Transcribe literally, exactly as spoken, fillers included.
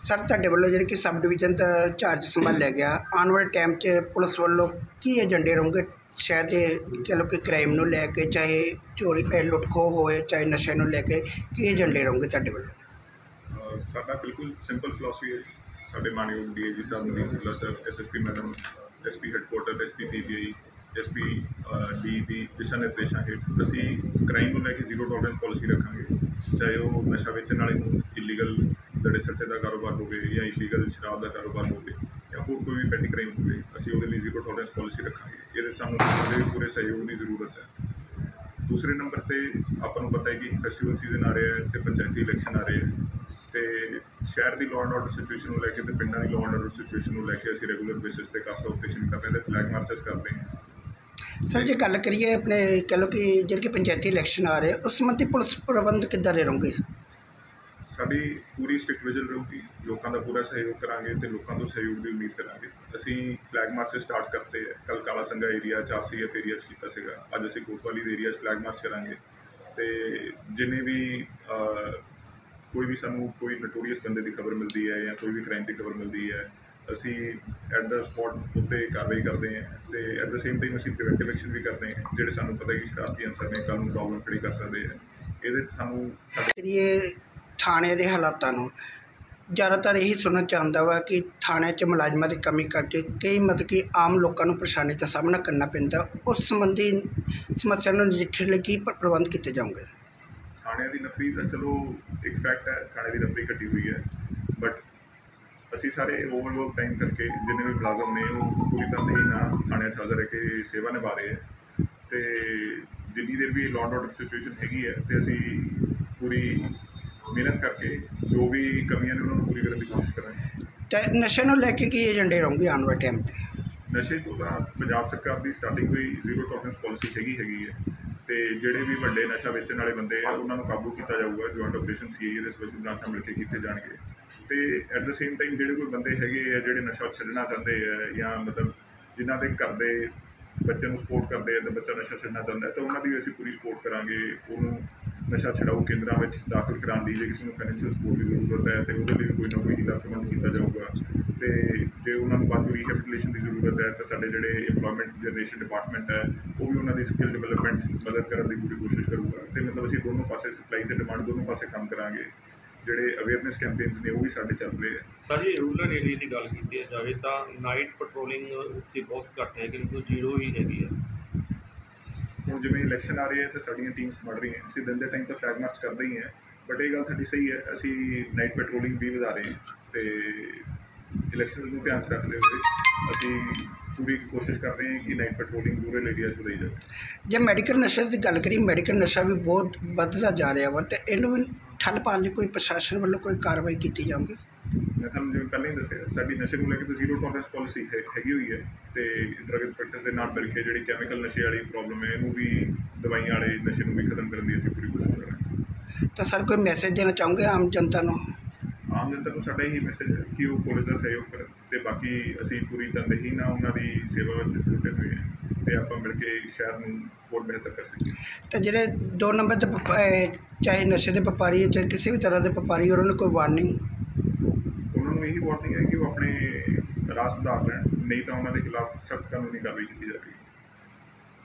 Sir तुहाडे वल्लों जिहड़ी कि सब डिवीजन का चार्ज संभालिया गया, आने वाले टाइम च पुलिस वालों की एजेंडे रहेंगे शायद कह लो कि क्राइम नूं लैके, चाहे चोरी लुट खो होए, चाहे नशे नूं लैके की एजेंडे रहेंगे तुहाडे वल्लों? साडा बिल्कुल सिंपल फिलोसफी है। साडे मानयोग डी आई जी साहब Naveen Singla sir, S S P madam, S P headquarter, S P P B I, S P D दी दिशा निर्देशों हेठ असी क्राइम को लैके जीरो टॉलरेंस पॉलिसी रखांगे। चाहे वो नशा वेचण वाले इलीगल दड़े सट्टे का कारोबार हो या इलीगल शराब का कारोबार हो या होर कोई भी पैटी क्राइम हो, असी वो जीरो टॉलरेंस पॉलिसी रखांगे। ये सानूं साडे पूरे सहयोग की जरूरत है। दूसरे नंबर पर आपां नूं पता है कि फैसटिवल सीजन आ रहा है तो पंचायती इलैक्शन आ रहे हैं, तो शहर की लॉ एंड ऑर्डर सिचुएशन को लैके तो पिंडों की लॉ एंड ऑर्डर सिचुएशन को लैके असी रेगूलर बेसिस पर कासा ऑपरेशन कर रहे हैं, फ्लैग मार्चेस करते हैं। सर जो गल करिए अपने कह लो कि जिहड़े पंचायती इलैक्शन आ रहे हैं उस संबंधी पुलिस प्रबंध किद्दां दे रहेंगे? साडी पूरी स्ट्रिक्ट विजन रहूगी, लोगों का पूरा सहयोग करांगे तो लोगों तो सहयोग की उम्मीद करांगे। असी फ्लैग मार्च स्टार्ट करते हैं, कल काला संघा एरिया चार सी एफ एरिया किया सीगा, अज असी कोतवाली एरिया फ्लैग मार्च करांगे। तो जिन्हें भी आ, कोई भी सानू कोई नटोरीअस बंदे की खबर मिलती है या कोई भी क्राइम की खबर मिलती है, असी एट द स्पॉट उत्ते कार्रवाई करते हैं। तो एट द सेम टाइम असी प्रिवेंटिव एक्शन भी करते हैं, जोड़े सानू पता है कि शरारती अंसर ने कल प्रॉब्लम खड़ी कर सकते हैं। ये सानू ये थाने के हालातों नूं ज़्यादातर यही सुनना चाहता वा कि थाने च मुलाजमान की कमी करके कई मतलब कि आम लोगों को परेशानी का सामना करना पैंदा, उस संबंधी समस्या नूं नजिठण लई की प्रबंध किए जाएंगे? थाने की नफरी तो चलो एक फैक्ट है, थाने की नफरी घटी हुई है, बट असी सारे ओवरऑल टाइम करके जिन्हें भी मुलाजम ने वो पूरी तरह ही ना थाने हाज़र रह के सेवा निभा रहे हैं। तो जिन्नी देर भी लॉ एंड ऑर्डर सिचुएशन हैगी है तो असी पूरी मेहनत करके जो भी कमियां ने उन्होंने पूरी करने की कोशिश करांगे। तो नशे नूं लैके की एजेंडे रहेंगे आने वाले टाइम पर? नशे तो पंजाब सरकार की स्टार्टिंग हुई जीरो टॉलरेंस पॉलिसी हैगी हैगी है, तो जोड़े भी वड्डे नशा वेचण वाले बंदे हैं उन्होंने काबू किया जाऊगा। Joint operation C I A special branch मिल के किए जाएंगे। तो एट द सेम टाइम जोड़े कोई बंदे है जोड़े नशा छड्डना चाहते हैं या मतलब जिन्हों के घर के बच्चे को सपोर्ट करते हैं तो बच्चा नशा छड्डना चाहता है, तो उन्होंने भी असी पूरी सपोर्ट करांगे। उन्होंने नशा छड़ाऊ केंद्रों में दाखिल कराने की जो किसी को फाइनैंशियल सपोर्ट की जरूरत है तो वो भी कोई ना कोई हीला प्रबंध किया जाऊगा। तो जो उन्होंने बाद रिहेबिलिटेशन की जरूरत है तो साढ़े जोड़े इंप्लॉयमेंट जनरेशन डिपार्टमेंट है वो भी उन्होंने स्किल डिवेलपमेंट मदद करने की पूरी कोशिश करूँगा। तो मतलब असी दोनों पासे सप्लाई तो डिमांड दोनों पासे काम करांगे। ਜਿਹੜੇ ਅਵੇਅਰਨੈਸ ਕੈਂਪੇਨਸ ਨੇ ਉਹ ਵੀ ਸਾਡੇ ਚੱਲ ਰਹੇ ਆ। ਸਰ ਜੀ ਰੂਰਲ ਏਰੀਆ ਦੀ ਗੱਲ ਕੀਤੀ ਜਾਵੇ ਤਾਂ ਨਾਈਟ ਪੈਟਰੋਲਿੰਗ ਉੱਥੇ ਬਹੁਤ ਘੱਟ ਹੈ, ਕਿਉਂਕਿ ਜ਼ੀਰੋ ਹੀ ਹੈਗੀ ਹੈ। ਹੁਣ ਜਿਵੇਂ ਇਲੈਕਸ਼ਨ ਆ ਰਹੇ ਹੈ ਤਾਂ ਸਾਡੀਆਂ ਟੀਮਸ ਬਣ ਰਹੀਆਂ, ਅਸੀਂ ਦਿਨ ਦੇ ਟਾਈਮ ਤਾਂ ਫਲੈਗ ਮਾਰਚ ਕਰਦੇ ਹੀ ਹੈ, ਬਟ ਇਹ ਗੱਲ ਤੁਹਾਡੀ ਸਹੀ ਹੈ ਅਸੀਂ ਨਾਈਟ ਪੈਟਰੋਲਿੰਗ ਵੀ ਵਧਾ ਰਹੇ ਹਾਂ। ਅਤੇ ਇਲੈਕਸ਼ਨ ਨੂੰ ਧਿਆਨ 'ਚ ਰੱਖਦੇ ਹੋਏ ਅਸੀਂ पूरी कोशिश कर रहे हैं कि नाइट पेट्रोलिंग रूरल एरिया बढ़ाई जाए। जब मैडिकल नशे की गल करिए, मैडिकल नशा भी बहुत बढ़ता जा रहा वा, तो इनू भी ठल पाने कोई प्रशासन वालों कोई कार्रवाई की जाऊगी? मैं थोड़ा जिवें पहले ही दसिया साडी नशे को लैके तो जीरो टॉलरेंस पॉलिसी है हैगी हुई है। तो ड्रग इंस्पैक्टर्स के नाल मिल के जी कैमिकल नशे वाली प्रॉब्लम है इनू भी दवाइयां वाले नशे को भी खत्म करने की असीं पूरी कोशिश कर रहे हैं। तो सर कोई मैसेज देना चाहोगे आम जनता को? आम जनता को साडा यही मैसेज है कि वो पुलिस का सहयोग करे, तो बाकी असी पूरी तनदेही ना उन्होंने सेवा में जुटे हुए हैं तो आप मिल के शहर में बहुत बेहतर कर सकें। तो जोड़े दो नंबर चाहे नशे के व्यापारी चाहे किसी भी तरह के व्यापारी उन्होंने कोई वार्निंग? उन्होंने यही वार्निंग है कि वो अपने राह सुधार लैन, नहीं तो उन्होंने खिलाफ सख्त कानूनी कार्रवाई की जाएगी।